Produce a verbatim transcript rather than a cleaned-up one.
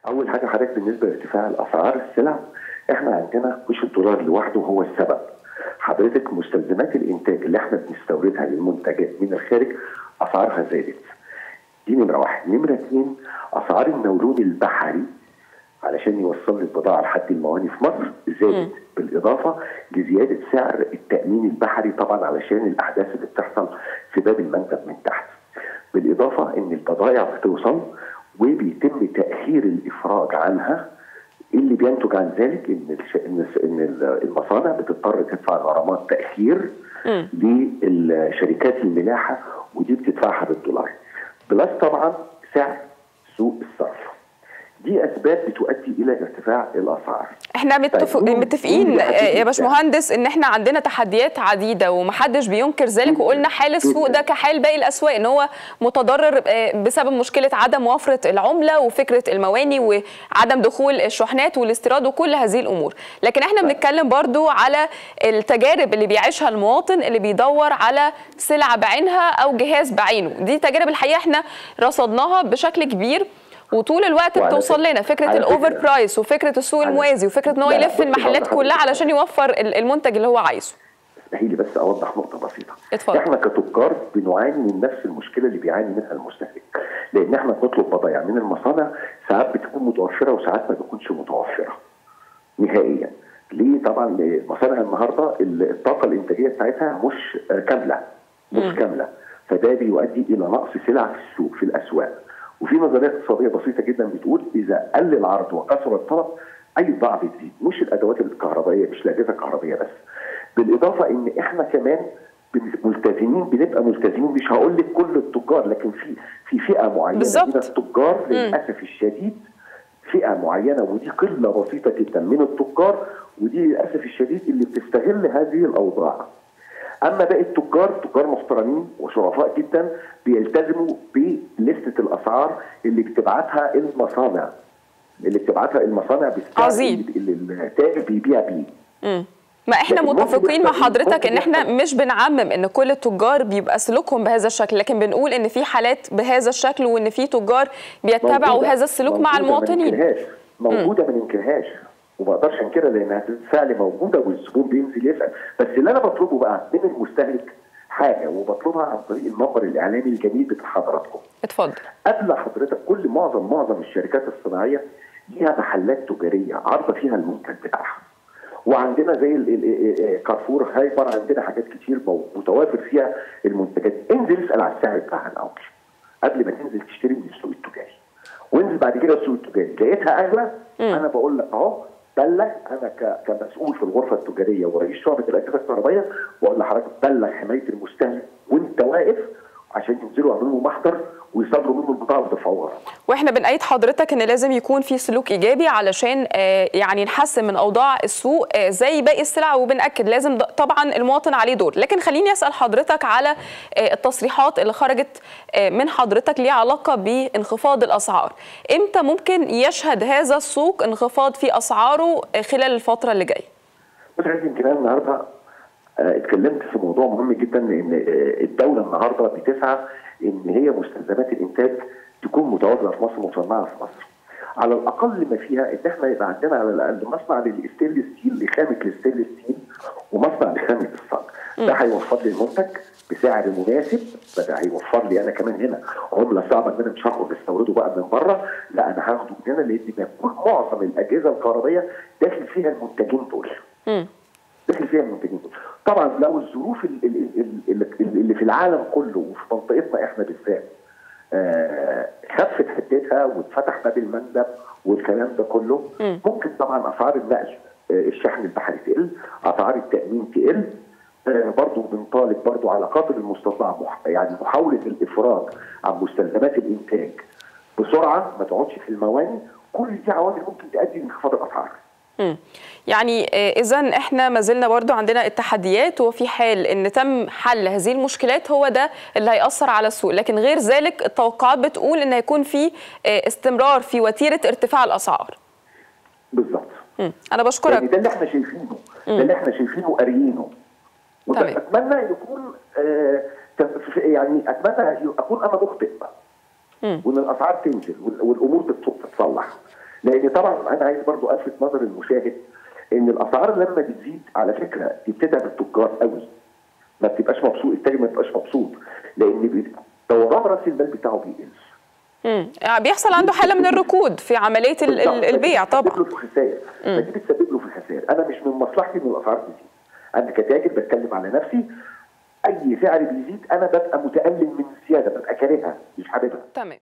اول حاجه حضرتك بالنسبه لارتفاع الاسعار السلع، احنا عندنا مش الدولار لوحده هو السبب. حضرتك مستلزمات الانتاج اللي احنا بنستوردها للمنتجات من الخارج اسعارها زادت. دي نمره واحد. نمره اثنين، اسعار النولون البحري علشان يوصل لي البضاعه لحد المواني في مصر زادت، بالاضافه لزياده سعر التامين البحري طبعا علشان الاحداث اللي بتحصل في باب المنتج من تحت. بالاضافه ان البضائع بتوصل وبيتم تاخير الافراج عنها، اللي بينتج عن ذلك ان ان المصانع بتضطر تدفع غرامات تاخير للشركات الملاحه، ودي بتدفعها بالدولار. بلس طبعا سعر سوق الصرف. دي اسباب بتؤدي الى ارتفاع الاسعار. احنا متفق... متفقين يا باشمهندس ان احنا عندنا تحديات عديده ومحدش بينكر ذلك، وقلنا حال السوق ده كحال باقي الاسواق ان هو متضرر بسبب مشكله عدم وفره العمله وفكره المواني وعدم دخول الشحنات والاستيراد وكل هذه الامور، لكن احنا بنتكلم برضو على التجارب اللي بيعيشها المواطن اللي بيدور على سلعه بعينها او جهاز بعينه. دي تجارب الحقيقه احنا رصدناها بشكل كبير وطول الوقت بتوصل لنا فكره الاوفر برايس وفكره السوق الموازي وفكره ان هو يلف المحلات كلها علشان يوفر المنتج اللي هو عايزه. اسمحي لي بس اوضح نقطه بسيطه. اتفضل. احنا كتجار بنعاني من نفس المشكله اللي بيعاني منها المستهلك، لان احنا بنطلب بضائع من المصانع ساعات بتكون متوفره وساعات ما بتكونش متوفره نهائيا. ليه؟ طبعا المصانع النهارده الطاقه الانتاجيه بتاعتها مش كامله مش م. كامله، فده بيؤدي الى نقص سلع في السوق في الاسواق. وفي نظريه اقتصاديه بسيطه جدا بتقول اذا قل العرض وكثر الطلب اي بضاعه بتزيد، مش الادوات الكهربائيه، مش الاجهزه الكهربائيه بس. بالاضافه ان احنا كمان ملتزمين، بنبقى ملتزمين، مش هقول لك كل التجار، لكن في في فئه معينه بالزبط. من التجار للاسف الشديد، فئه معينه ودي قله بسيطه جدا من التجار، ودي للاسف الشديد اللي بتستغل هذه الاوضاع. اما باقي التجار تجار محترمين وشرفاء جدا بيلتزموا بلستة الاسعار اللي بتبعتها المصانع اللي بتبعتها المصانع بالسعر اللي التاجر بيبيع بيه. امم ما احنا متفقين مع حضرتك ان احنا مش بنعمم ان كل التجار بيبقى سلوكهم بهذا الشكل، لكن بنقول ان في حالات بهذا الشكل وان في تجار بيتبعوا هذا السلوك مع المواطنين. موجوده ما ننكرهاش وما اقدرش انكرها لانها بالفعل موجوده والزبون بينزل يسال، بس اللي انا بطلبه بقى من المستهلك حاجه وبطلبها عن طريق المنبر الاعلامي الجميل بتاع حضراتكم. اتفضل. قبل حضرتك كل معظم معظم الشركات الصناعيه ليها محلات تجاريه عارضه فيها المنتج بتاعها. وعندنا زي كارفور هايبر عندنا حاجات كتير متوافر فيها المنتجات. انزل اسال على السعر بتاعها الاول قبل ما تنزل تشتري من السوق التجاري. وانزل بعد كده السوق التجاري لقيتها اغلى انا بقول لك اهو بلغ، انا كمسؤول في الغرفه التجاريه ورئيس شعبه الاجهزه الكهربائيه بقول لحضرتك بلغ حمايه المستهلك وانت واقف عشان ينزلوا يعملوا محضر ويصدروا منه البضاعه ويدفعوها. واحنا بنأيد حضرتك ان لازم يكون في سلوك ايجابي علشان آه يعني نحسن من اوضاع السوق آه زي باقي السلع، وبنأكد لازم طبعا المواطن عليه دور. لكن خليني اسال حضرتك على آه التصريحات اللي خرجت آه من حضرتك ليها علاقه بانخفاض الاسعار. امتى ممكن يشهد هذا السوق انخفاض في اسعاره آه خلال الفتره اللي جايه؟ بص يمكن انا النهارده آه اتكلمت في موضوع مهم جدا، ان آه الدوله النهارده بتسعى ان هي مستلزمات الانتاج تكون متواجده في مصر مصنعه في مصر. على الاقل ما فيها ان احنا يبقى عندنا على الاقل مصنع للستينلس ستيل لخامه الستينلس ستيل ومصنع لخامه الصاج. ده هيوفر لي المنتج بسعر مناسب، ده هيوفر لي انا كمان هنا عمله صعبه ان انا مش هاخد استورده بقى من بره، لا انا هاخده من هنا لان معظم الاجهزه الكهربائيه داخل فيها المنتجين دول. امم داخل فيها المنتجين دول. طبعا لو الظروف اللي في العالم كله وفي منطقتنا احنا بالذات آه خفت حدتها واتفتح باب المندب والكلام ده كله، م. ممكن طبعا اسعار النقل آه الشحن البحري تقل، اسعار التامين تقل. آه برضه بنطالب برضه على قدر المستطاع يعني محاوله الافراج عن مستلزمات الانتاج بسرعه، ما تقعدش في المواني. كل دي عوامل ممكن تؤدي لانخفاض الاسعار. امم يعني اذا احنا ما زلنا برضو عندنا التحديات، وفي حال ان تم حل هذه المشكلات هو ده اللي هيأثر على السوق، لكن غير ذلك التوقعات بتقول ان هيكون في استمرار في وتيره ارتفاع الاسعار. بالظبط. انا بشكرك. يعني ده اللي احنا شايفينه، ده اللي احنا شايفينه وقاريينه. اتمنى يكون آه يعني اتمنى اكون انا مخطئ وان الاسعار تنزل والامور تتصلح، لان طبعا انا عايز برضو الفت نظر المشاهد ان الاسعار لما بتزيد على فكره بتتعب التجار قوي، ما بتبقاش مبسوط، التاجر ما بيبقاش مبسوط، لان دوران راس المال بتاعه بيقل. امم يعني بيحصل عنده حاله من الركود في عمليه البيع طبعا. بتسبب له في خسائر، فدي بتسبب له في خسائر. انا مش من مصلحتي ان الاسعار تزيد. انا كتاجر بتكلم على نفسي، اي سعر بيزيد انا ببقى متالم من الزياده، ببقى كارهها مش حاببها. تمام.